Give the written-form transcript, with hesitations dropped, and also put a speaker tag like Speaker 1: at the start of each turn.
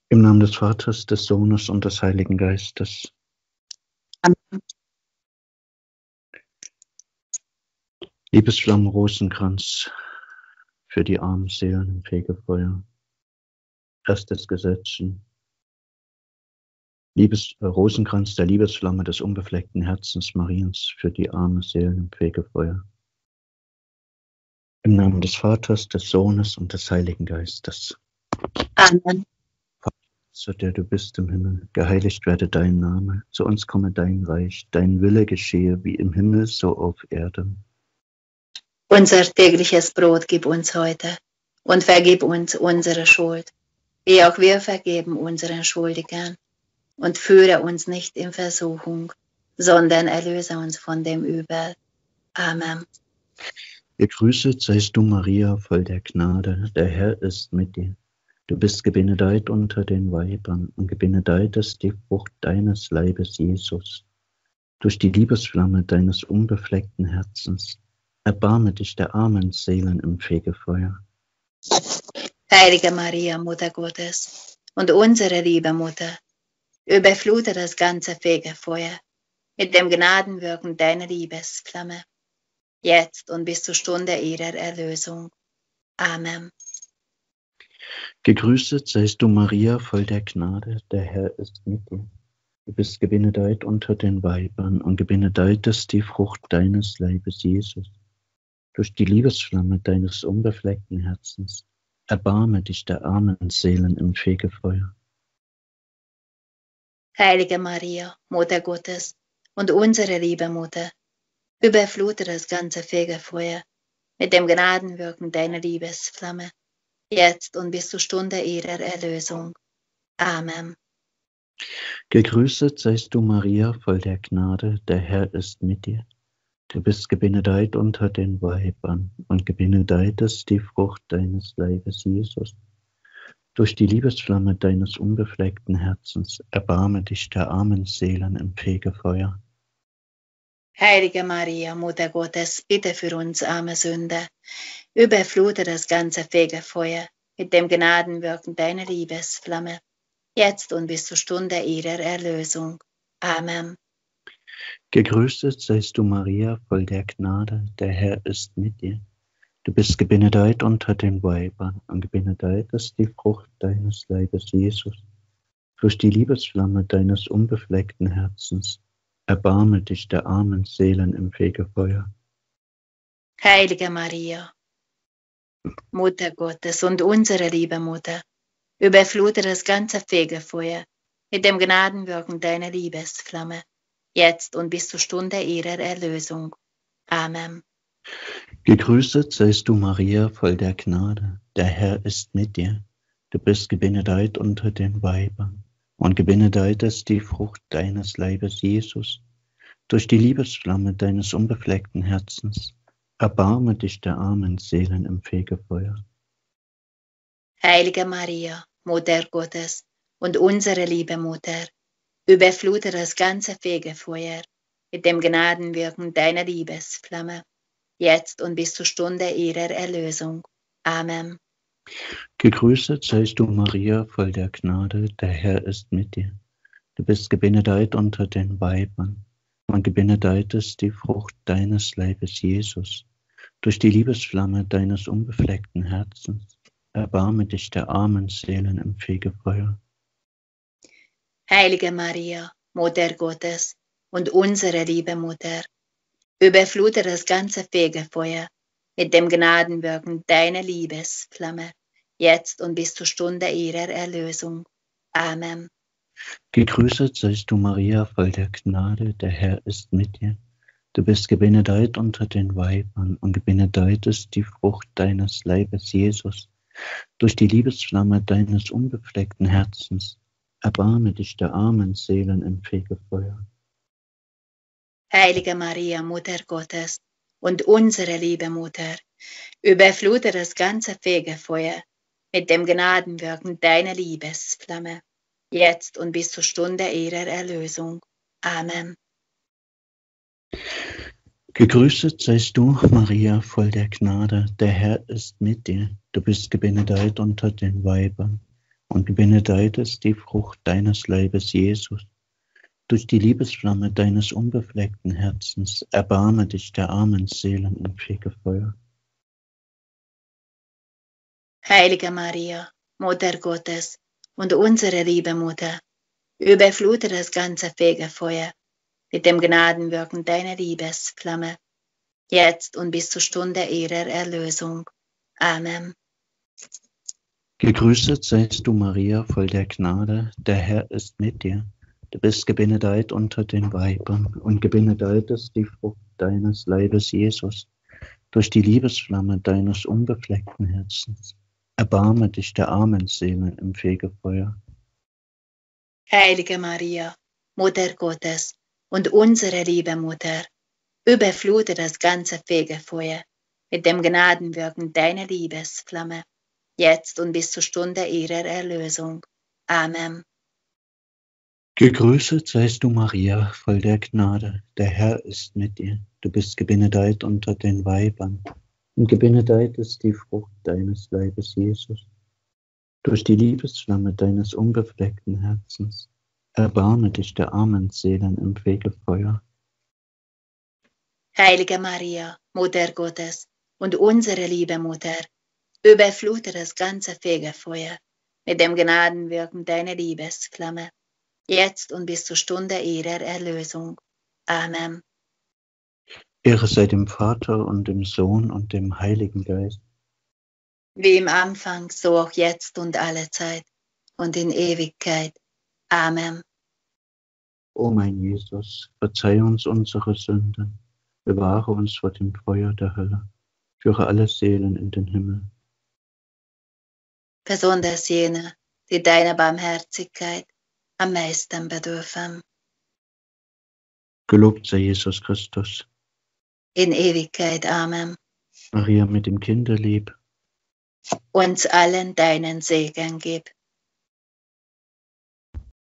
Speaker 1: Im Namen des Vaters, des Sohnes und des Heiligen Geistes.
Speaker 2: Amen.
Speaker 1: Liebesflamme Rosenkranz für die armen Seelen im Fegefeuer. Erstes Gesetzen. Rosenkranz der Liebesflamme des unbefleckten Herzens Mariens für die armen Seelen im Fegefeuer. Im Namen des Vaters, des Sohnes und des Heiligen Geistes.
Speaker 2: Amen.
Speaker 1: Vater, der du bist im Himmel, geheiligt werde dein Name. Zu uns komme dein Reich, dein Wille geschehe wie im Himmel, so auf Erden.
Speaker 2: Unser tägliches Brot gib uns heute und vergib uns unsere Schuld, wie auch wir vergeben unseren Schuldigern. Und führe uns nicht in Versuchung, sondern erlöse uns von dem Übel. Amen.
Speaker 1: Gegrüßet seist du, Maria, voll der Gnade, der Herr ist mit dir. Du bist gebenedeit unter den Weibern und gebenedeit ist die Frucht deines Leibes, Jesus. Durch die Liebesflamme deines unbefleckten Herzens erbarme dich der armen Seelen im Fegefeuer.
Speaker 2: Heilige Maria, Mutter Gottes und unsere liebe Mutter, überflute das ganze Fegefeuer mit dem Gnadenwirken deiner Liebesflamme, jetzt und bis zur Stunde ihrer Erlösung. Amen.
Speaker 1: Gegrüßet seist du, Maria, voll der Gnade, der Herr ist mit dir. Du bist gebenedeit unter den Weibern und gebenedeit ist die Frucht deines Leibes, Jesus. Durch die Liebesflamme deines unbefleckten Herzens erbarme dich der armen Seelen im Fegefeuer.
Speaker 2: Heilige Maria, Mutter Gottes und unsere liebe Mutter, überflute das ganze Fegefeuer mit dem Gnadenwirken deiner Liebesflamme, jetzt und bis zur Stunde ihrer Erlösung. Amen.
Speaker 1: Gegrüßet seist du, Maria, voll der Gnade, der Herr ist mit dir. Du bist gebenedeit unter den Weibern und gebenedeit ist die Frucht deines Leibes, Jesus. Durch die Liebesflamme deines unbefleckten Herzens erbarme dich der armen Seelen im Fegefeuer.
Speaker 2: Heilige Maria, Mutter Gottes, bitte für uns arme Sünder, überflute das ganze Fegefeuer mit dem Gnadenwirken deiner Liebesflamme, jetzt und bis zur Stunde ihrer Erlösung. Amen.
Speaker 1: Gegrüßet seist du, Maria, voll der Gnade, der Herr ist mit dir. Du bist gebenedeit unter den Weibern und gebenedeit ist die Frucht deines Leibes, Jesus. Durch die Liebesflamme deines unbefleckten Herzens erbarme dich der armen Seelen im Fegefeuer.
Speaker 2: Heilige Maria, Mutter Gottes und unsere liebe Mutter, überflute das ganze Fegefeuer mit dem Gnadenwirken deiner Liebesflamme, jetzt und bis zur Stunde ihrer Erlösung. Amen.
Speaker 1: Gegrüßet seist du, Maria, voll der Gnade, der Herr ist mit dir. Du bist gebenedeit unter den Weibern und gebenedeit ist die Frucht deines Leibes, Jesus. Durch die Liebesflamme deines unbefleckten Herzens erbarme dich der armen Seelen im Fegefeuer.
Speaker 2: Heilige Maria, Mutter Gottes und unsere liebe Mutter, überflute das ganze Fegefeuer mit dem Gnadenwirken deiner Liebesflamme, jetzt und bis zur Stunde ihrer Erlösung. Amen.
Speaker 1: Gegrüßet seist du, Maria, voll der Gnade, der Herr ist mit dir. Du bist gebenedeit unter den Weibern und gebenedeit ist die Frucht deines Leibes, Jesus. Durch die Liebesflamme deines unbefleckten Herzens erbarme dich der armen Seelen im Fegefeuer.
Speaker 2: Heilige Maria, Mutter Gottes und unsere liebe Mutter, überflute das ganze Fegefeuer mit dem Gnadenwirken deiner Liebesflamme, jetzt und bis zur Stunde ihrer Erlösung. Amen.
Speaker 1: Gegrüßet seist du, Maria, voll der Gnade, der Herr ist mit dir. Du bist gebenedeit unter den Weibern und gebenedeit ist die Frucht deines Leibes, Jesus. Durch die Liebesflamme deines unbefleckten Herzens erbarme dich der armen Seelen im Fegefeuer.
Speaker 2: Heilige Maria, Mutter Gottes und unsere liebe Mutter, überflute das ganze Fegefeuer mit dem Gnadenwirken deiner Liebesflamme, jetzt und bis zur Stunde ihrer Erlösung. Amen.
Speaker 1: Gegrüßet seist du, Maria, voll der Gnade, der Herr ist mit dir. Du bist gebenedeit unter den Weibern und gebenedeit ist die Frucht deines Leibes, Jesus. Durch die Liebesflamme deines unbefleckten Herzens erbarme dich der armen Seelen im Fegefeuer.
Speaker 2: Heilige Maria, Mutter Gottes und unsere liebe Mutter, überflute das ganze Fegefeuer mit dem Gnadenwirken deiner Liebesflamme, jetzt und bis zur Stunde ihrer Erlösung. Amen.
Speaker 1: Gegrüßet seist du, Maria, voll der Gnade, der Herr ist mit dir. Du bist gebenedeit unter den Weibern, und gebenedeit ist die Frucht deines Leibes, Jesus. Durch die Liebesflamme deines unbefleckten Herzens erbarme dich der armen Seelen im Fegefeuer.
Speaker 2: Heilige Maria, Mutter Gottes und unsere liebe Mutter, überflute das ganze Fegefeuer mit dem Gnadenwirken deiner Liebesflamme, jetzt und bis zur Stunde ihrer Erlösung. Amen.
Speaker 1: Gegrüßet seist du, Maria, voll der Gnade, der Herr ist mit dir. Du bist gebenedeit unter den Weibern, und gebenedeit ist die Frucht deines Leibes, Jesus. Durch die Liebesflamme deines unbefleckten Herzens erbarme dich der armen Seelen im Fegefeuer.
Speaker 2: Heilige Maria, Mutter Gottes und unsere liebe Mutter, überflute das ganze Fegefeuer mit dem Gnadenwirken deiner Liebesflamme, jetzt und bis zur Stunde ihrer Erlösung. Amen.
Speaker 1: Ehre sei dem Vater und dem Sohn und dem Heiligen Geist.
Speaker 2: Wie im Anfang, so auch jetzt und alle Zeit und in Ewigkeit. Amen.
Speaker 1: O mein Jesus, verzeih uns unsere Sünden, bewahre uns vor dem Feuer der Hölle, führe alle Seelen in den Himmel.
Speaker 2: Besonders jene, die deiner Barmherzigkeit am meisten bedürfen.
Speaker 1: Gelobt sei Jesus Christus.
Speaker 2: In Ewigkeit. Amen.
Speaker 1: Maria mit dem Kinderlieb,
Speaker 2: Uns allen deinen Segen gib.